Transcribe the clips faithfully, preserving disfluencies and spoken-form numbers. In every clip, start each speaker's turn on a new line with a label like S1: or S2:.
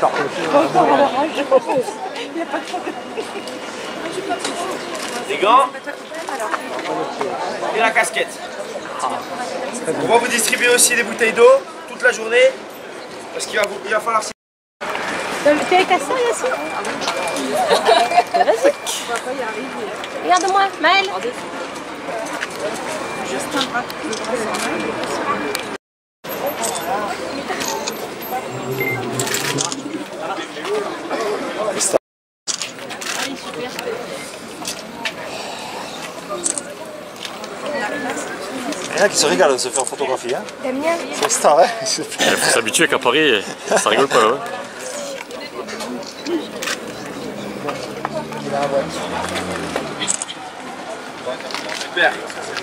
S1: Les gants et la casquette. On va vous distribuer aussi des bouteilles d'eau toute la journée parce qu'il va, vous, il va falloir...
S2: Tu es avec ça, Yassine? Vas-y. Regarde-moi, Maëlle. Juste un bras.
S3: Il y en a qui se régalent de se faire photographier. Hein.
S2: Damien.
S3: C'est star, hein.
S4: Il faut s'habituer qu'à Paris, ça rigole pas. Hein.
S1: Super.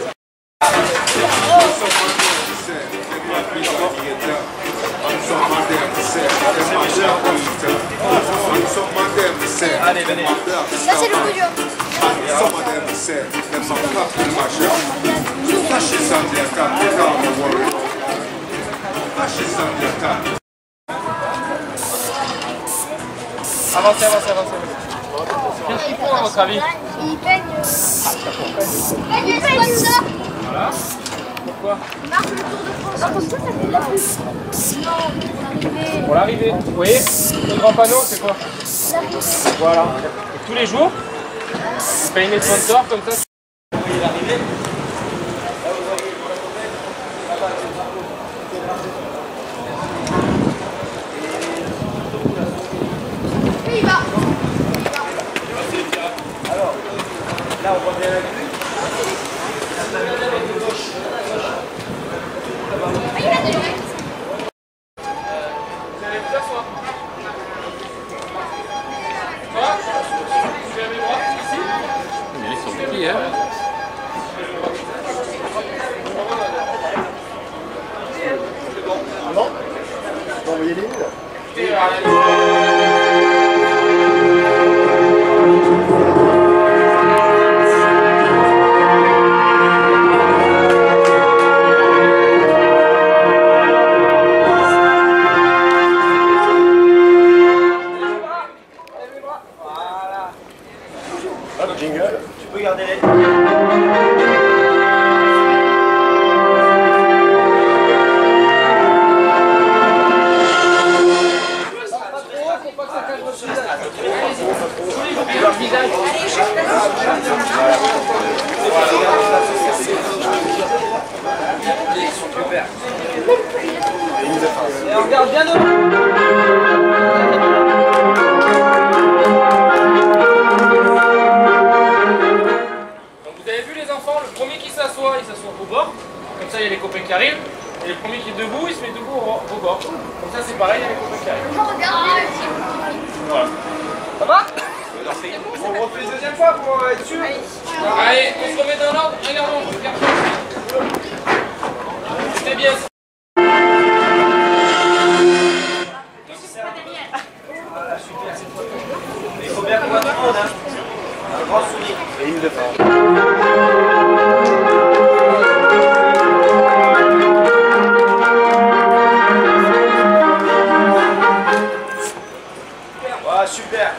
S1: Allez, venez.
S2: Ça, c'est le podium.
S1: Avancez, avancez, avancez. Qu'est-ce qu'il faut à votre avis?
S2: Il peigne. Il peigne ça.
S1: Voilà. Pourquoi?
S2: Il marque le Tour de France. Ah, comme ça, ça fait de la pub. Non, l'arrivée.
S1: Pour l'arrivée. Vous voyez? Le grand panneau, c'est quoi? Voilà. Et tous les jours, vous payez mes sponsors comme ça. Vous voyez l'arrivée?
S2: Il va.
S1: Alors, là on voit bien la vue.
S2: Il a déjà.
S1: Vous allez vous asseoir. Toi, tu fais mes bras ici.
S4: Mais ils sont petits, hein.
S3: Ah non? Vous envoyez les nuls là?
S1: Jingle. Tu peux garder les... Et on regarde bien devant. Le premier qui s'assoit, il s'assoit au bord, comme ça il y a les copains qui arrivent, et le premier qui est debout, il se met debout au, au bord. Comme ça c'est pareil, il y a les copains qui arrivent.
S2: Regardez.
S1: Voilà. Ça va? On refait une deuxième fois pour être sûr. Allez, on se remet dans l'ordre, regardons, regarde. C'était bien. Voilà, super, c'est toi. Il faut bien qu'on voit tout le monde, hein. Un grand sourire. Et une de France. Voilà, super.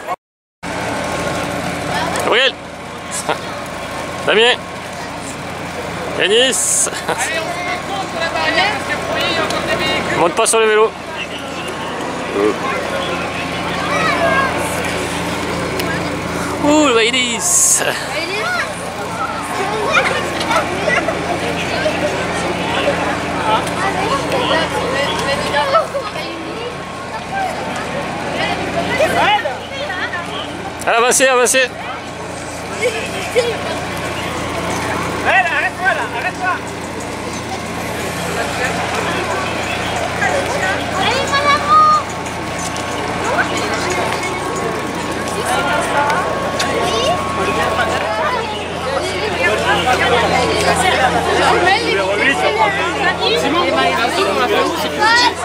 S4: Gabriel. Damien. Yanis.
S1: Allez, on se met contre la barrière parce qu'après il y a encore des véhicules.
S4: Monte pas sur le vélo. Ouh, Yanis. Allez, avancez, avancez.
S1: Allez, arrête-toi là, arrête-toi.
S2: Allez, mon amour.
S1: Simon, on l'a fait où? C'est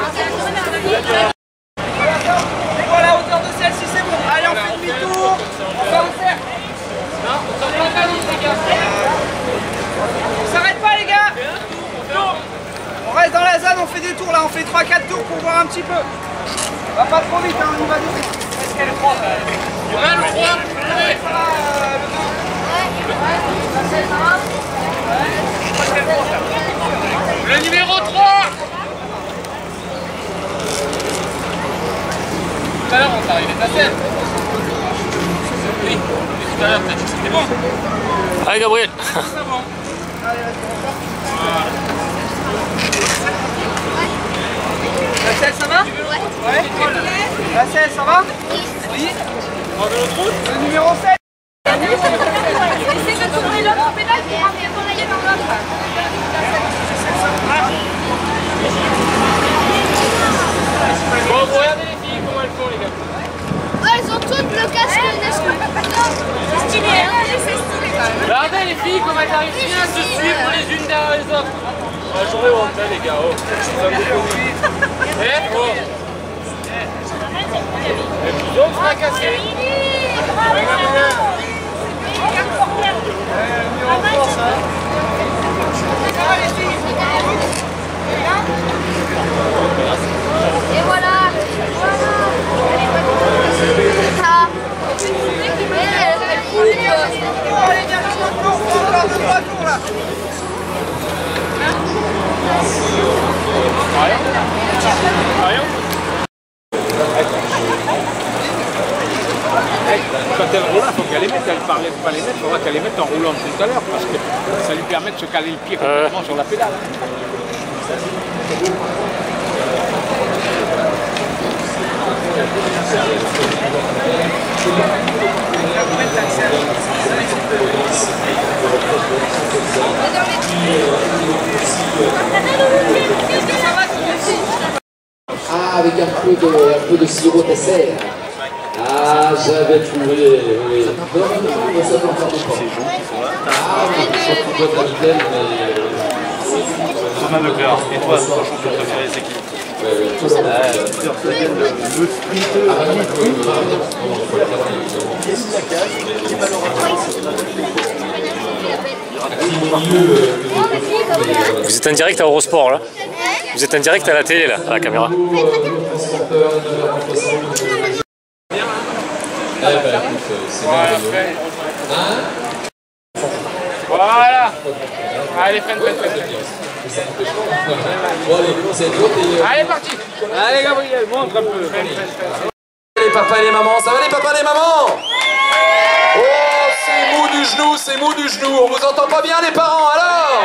S1: voilà, à hauteur de celle-ci, c'est bon. Allez, on fait demi-tour. On va vous faire. Non, on s'en organise, les gars. On s'arrête pas, les gars. On reste dans la zone, on fait des tours là. On fait trois quatre tours pour voir un petit peu. Va pas trop vite, hein, on y va vite. Est-ce qu'elle est trois? Il y en a le trois. Le numéro trois. Tout à l'heure on s'arrivait à sept. Oui, tout à l'heure t'as dit que c'était bon.
S4: Allez Gabriel.
S1: C'est bon. Allez, vas-y, la selle, ça va? Ouais. La selle, ça va? Oui. Le numéro sept.
S2: Essaye de tourner l'autre pédale pour ramener ton aïe dans l'autre.
S1: Bon, regardez les filles, comment elles font, les gars.
S2: Ouais, elles ont toutes le casque Nesco. C'est stylé, hein? C'est stylé quand même.
S1: Regardez les filles, comment elles arrivent bien à se suivre les unes derrière les autres. Ah, j'aurais honte, hein, les gars. Oh. Eh, oh. Et vous autres, fracassés.
S2: Et voilà. Ah.
S5: Quand elle roule, il faut qu'elle les mette, elle ne parlait pas les mettre, il faudra qu'elle les mette en roulant tout à l'heure parce que ça lui permet de se caler le pied complètement euh. sur la pédale.
S6: Ah, avec un peu de, un peu de sirop Tesser. Ah, j'avais trouvé, oui. Non, non, non, ça peut encore pas. Ah, mais je crois qu'il doit être habituel, mais...
S3: Thomas Leclerc, et toi, ton champion préféré, c'est qui? Peter Sagan, le sprinter.
S4: Vous êtes en direct à Eurosport là. Vous êtes en direct à la télé là, à la caméra.
S1: Voilà. Allez, freine, freine, freine. Allez, parti. Allez, Gabriel, montre un peu.
S7: Les papas et les mamans, ça va les papas et les mamans? Oh, c'est mou du genou, c'est mou du genou. On vous entend pas bien les parents alors?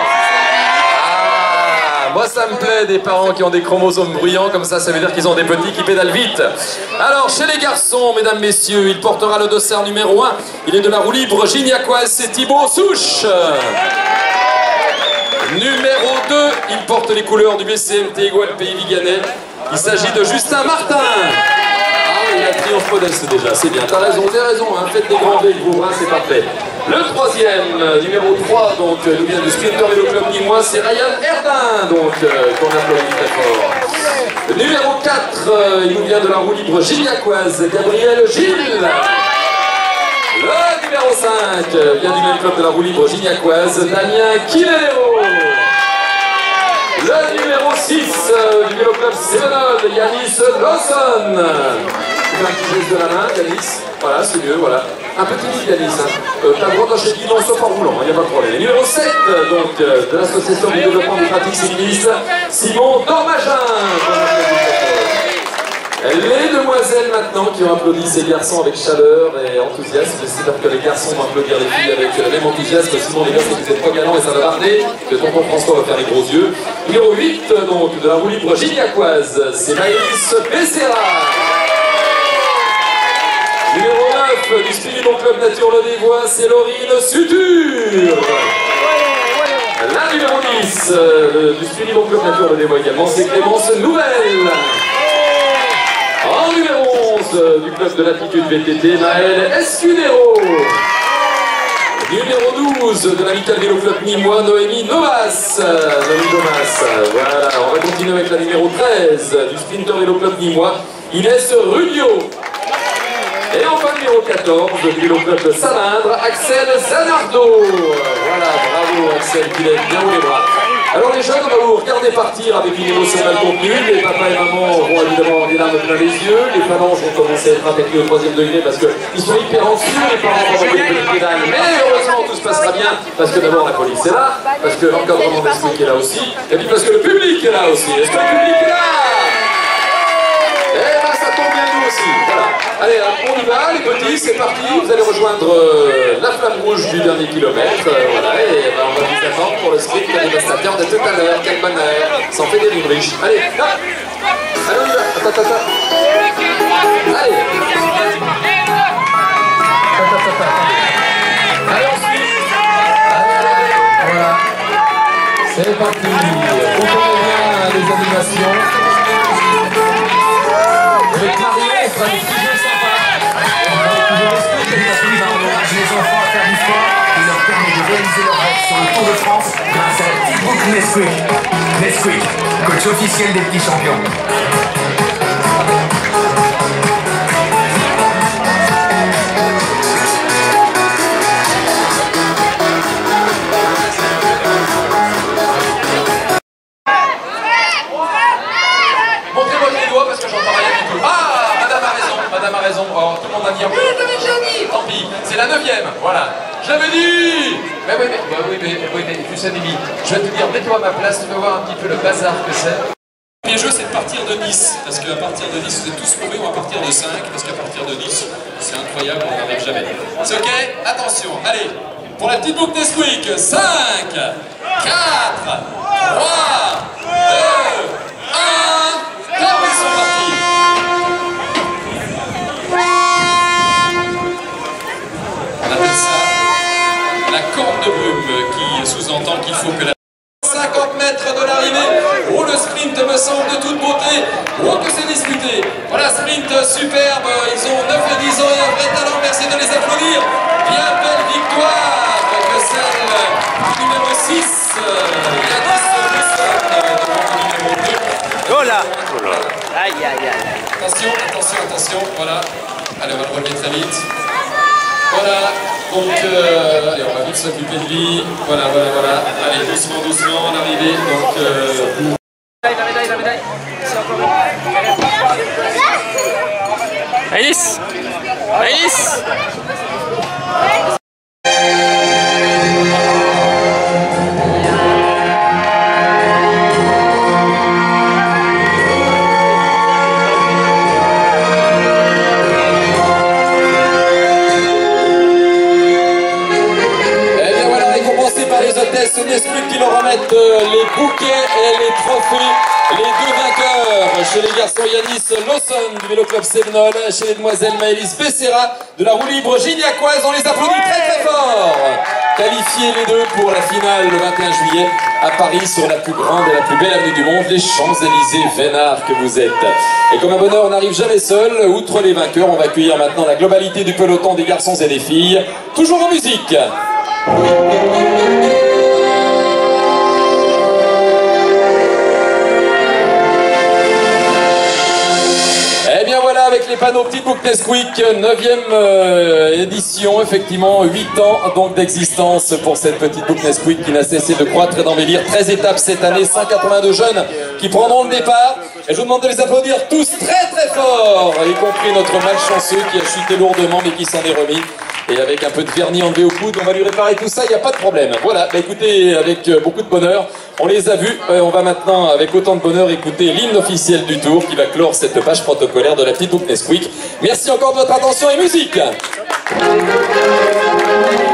S7: Ah, moi ça me plaît des parents qui ont des chromosomes bruyants comme ça, ça veut dire qu'ils ont des petits qui pédalent vite. Alors chez les garçons, mesdames, messieurs, il portera le dossard numéro un. Il est de la roue libre gignacoise, c'est Thibaut Souche. Numéro deux, il porte les couleurs du B C M T Igual Pays Viganais. Il s'agit de Justin Martin. Ah oui, il a triomphe modeste déjà, c'est bien. T'as raison, t'as raison, hein. Faites des grands V, vos bras, c'est parfait. Le troisième, numéro trois, donc, nous vient du Sprinter Vélo Club Nîmois, c'est Ryan Erdin, donc, euh, qu'on applaudit très fort. Numéro quatre, euh, il nous vient de la roue libre gignacoise, Gabriel Gilles. Le numéro cinq vient du même club de la roue libre gignacoise, Damien Quilero. Le numéro six du vélo club Sévenol, Yanis Lawson. Tu fais un petit geste de la main, Yanis. Voilà, c'est mieux, voilà. Un peu timide, Yanis. Hein. Euh, T'as le droit d'acheter qui non, sauf en roulant, il n'y a pas de problème. Le numéro sept, donc, euh, de l'association du développement des pratiques cyclistes, Simon Dormagin. Les demoiselles maintenant qui ont applaudi ces garçons avec chaleur et enthousiasme. J'espère que les garçons vont applaudir les filles avec le même enthousiasme. Sinon les gars, c'est que vous êtes pas galants et ça va barder. Le tonton François va faire les gros yeux. Numéro huit donc de la roue libre gignacoise, c'est Maïs Becerra. Numéro neuf du Spiriton Club Nature Le Dévois, c'est Laurine Suture. La numéro dix euh, du Spiriton Club Nature Le Dévois également, c'est Clémence Nouvelle. En numéro onze du club de l'attitude V T T, Maël Escudero. Numéro douze de l'amical vélo club Nîmois, Noémie Novas. Noémie Novas. Voilà, on va continuer avec la numéro treize du Sprinter vélo club Nîmois, Inès Rudio. Et enfin numéro quatorze du vélo club de Salindre, Axel Zanardo. Voilà, bravo Axel, qui lève bien haut les bras. Alors les jeunes, on va vous regarder partir avec une émotion mal contenue. Les papas et mamans auront évidemment des larmes plein les yeux. Les phalanges vont commencer à être attaqués au troisième degré parce qu'ils sont hyper anxieux. Les parents vont envoyer des pédales. Mais heureusement, tout se passera bien parce que d'abord la police est là, parce que l'encadrement d'esprit est là aussi, et puis parce que le public est là aussi. Est-ce que le public est là? Eh ben ça tombe bien nous aussi. Voilà. Allez, on y va, les petits, c'est parti. Vous allez rejoindre euh, la flamme rouge du dernier kilomètre. Euh, voilà, et ben, on va vous attendre pour le sprint dévastateur de tout à l'heure. Quel bonheur. Ça en fait des rubriques. Allez, là. Allez, on y va. Attends, attends, attends. Allez. Attends, attends, attends. Allez, on suit. Allez, allez, allez. Voilà. C'est parti. On connaît bien les animations. Avec Mario, on fera des petits jeux sympas. On va découvrir le sport et la on encourage les enfants à faire du sport et leur permet de réaliser leurs rêves sur le Tour de France grâce à la petite boucle Nesquik. Nesquik, coach officiel des petits champions. Montrez-moi les doigts parce que j'entends rien du tout. Ah, madame a raison, madame a raison. Oh, tout le monde va dire, oui, je l'avais déjà dit. Tant pis, c'est la neuvième, voilà. Je l'avais dit. Mais oui, mais, bah oui, mais, oui, mais, tu sais, Némi, je vais te dire, mets-toi à ma place, tu vas voir un petit peu le bazar que c'est. Le premier jeu, c'est de partir de dix, parce qu'à partir de dix, vous êtes tous mauvais, on va partir de cinq, parce qu'à partir de dix, c'est incroyable, on n'arrive jamais. C'est ok? Attention, allez, pour la petite boucle Nesquik, cinq, quatre, trois, deux, un, top, ils sont partis. On appelle ça la corne de brume, qui sous-entend qu'il faut que la cinquante mètres de l'arrivée. Oh, le sprint me semble de toute beauté. Oh, que c'est disputé. Voilà, sprint superbe. Ils ont neuf et dix ans et un vrai talent. Merci de les applaudir. Bien belle victoire que celle du numéro six. Yanis Wilson, numéro deux.
S1: Oh là. Aïe, aïe, aïe.
S7: Attention, attention, attention. Voilà. Allez, on va le relever très vite. Voilà, donc euh, allez, on va vite s'occuper de lui. Voilà, voilà, voilà. Allez, doucement, doucement, l'arrivée. Donc, euh...
S1: La médaille, la médaille. C'est encore
S4: Alice Alice
S7: Nesquik qui leur remettent euh, les bouquets et les trophées. Les deux vainqueurs, chez les garçons Yanis Lawson du Vélo Club Sévenol, chez les demoiselles Maëlys Becerra de la roue libre gignacoise, on les applaudit très très fort. Qualifiés les deux pour la finale le vingt et un juillet à Paris sur la plus grande et la plus belle avenue du monde, les Champs-Élysées, vénards que vous êtes. Et comme un bonheur, on n'arrive jamais seul. Outre les vainqueurs, on va accueillir maintenant la globalité du peloton des garçons et des filles, toujours en musique. Eh bien voilà, avec les panneaux Petite Boucle Nesquik, neuvième euh, édition, effectivement, huit ans donc d'existence pour cette Petite Boucle Nesquik qui n'a cessé de croître et d'embellir. treize étapes cette année, cent quatre-vingt-deux jeunes qui prendront le départ. Et je vous demande de les applaudir tous très très fort, y compris notre malchanceux qui a chuté lourdement mais qui s'en est remis. Et avec un peu de vernis enlevé au coude, on va lui réparer tout ça, il n'y a pas de problème. Voilà, bah écoutez, avec beaucoup de bonheur, on les a vus. Euh, on va maintenant, avec autant de bonheur, écouter l'hymne officiel du Tour qui va clore cette page protocolaire de la Petite Boucle Nesquik. Merci encore de votre attention et musique.